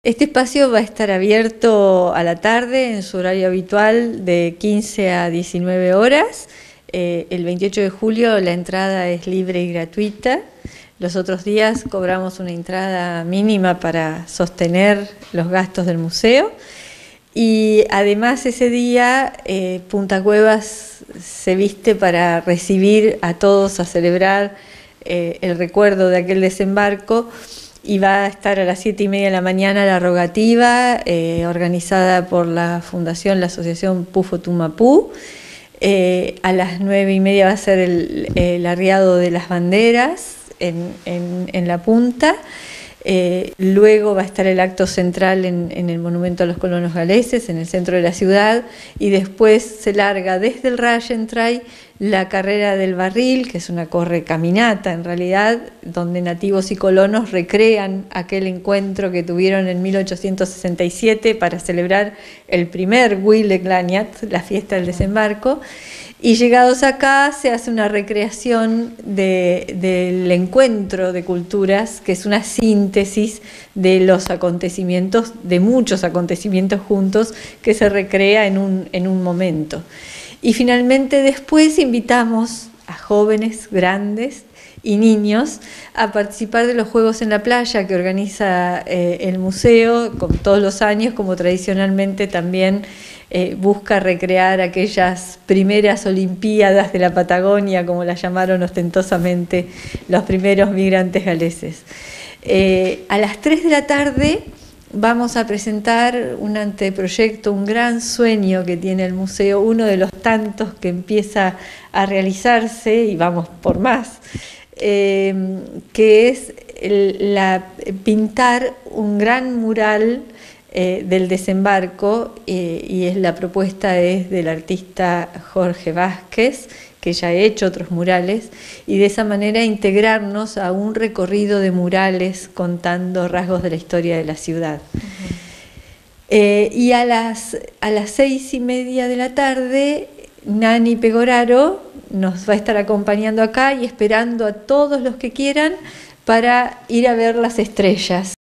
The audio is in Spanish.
Este espacio va a estar abierto a la tarde en su horario habitual de 15 a 19 horas. El 28 de julio la entrada es libre y gratuita. Los otros días cobramos una entrada mínima para sostener los gastos del museo. Y además ese día Punta Cuevas se viste para recibir a todos, a celebrar el recuerdo de aquel desembarco. Y va a estar a las 7:30 de la mañana la rogativa, organizada por la Fundación, la Asociación Pufo Tumapú. A las 9:30 va a ser el arriado de las banderas en la punta. Luego va a estar el acto central en el Monumento a los Colonos Galeses, en el centro de la ciudad, y después se larga desde el Rallentray la carrera del barril, que es una caminata en realidad, donde nativos y colonos recrean aquel encuentro que tuvieron en 1867 para celebrar el primer Huile Clañat, la fiesta del desembarco. Y llegados acá se hace una recreación del encuentro de culturas, que es una síntesis de los acontecimientos, de muchos acontecimientos juntos, que se recrea en un momento. Y finalmente después invitamos a jóvenes, grandes y niños a participar de los Juegos en la Playa que organiza el museo todos los años, como tradicionalmente también busca recrear aquellas primeras Olimpiadas de la Patagonia, como las llamaron ostentosamente los primeros migrantes galeses. A las 3 de la tarde vamos a presentar un anteproyecto, un gran sueño que tiene el museo, uno de los tantos que empieza a realizarse, y vamos por más, que es pintar un gran mural del desembarco, y la propuesta es del artista Jorge Vázquez, que ya ha hecho otros murales, y de esa manera integrarnos a un recorrido de murales contando rasgos de la historia de la ciudad. Y a las 6:30 de la tarde, Nani Pegoraro nos va a estar acompañando acá y esperando a todos los que quieran para ir a ver las estrellas.